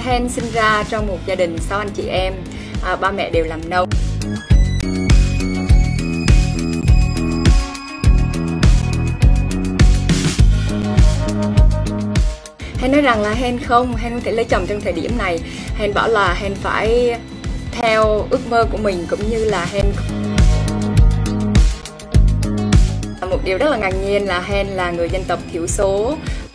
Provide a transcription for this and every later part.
Hen sinh ra trong một gia đình 6 anh chị em, ba mẹ đều làm nông. Hen nói rằng là Hen không thể lấy chồng trong thời điểm này. Hen bảo là Hen phải theo ước mơ của mình, cũng như là Hen một điều rất là ngạc nhiên là Hen là người dân tộc thiểu số.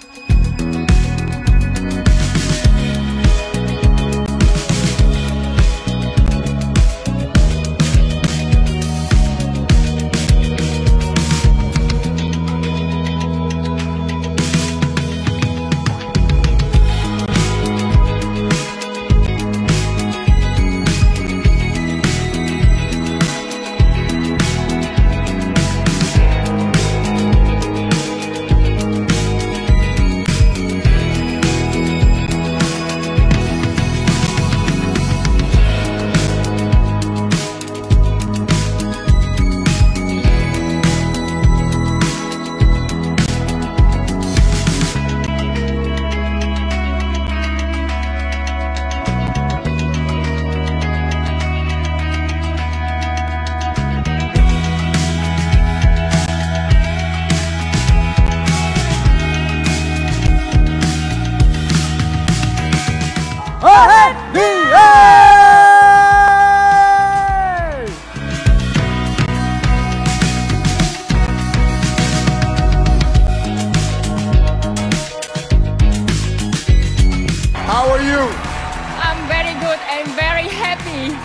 How are you? I'm very good and very happy.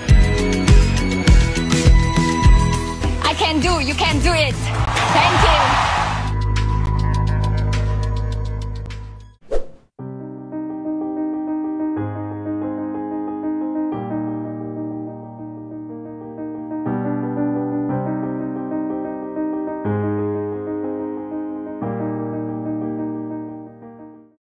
You can do it. Thank you.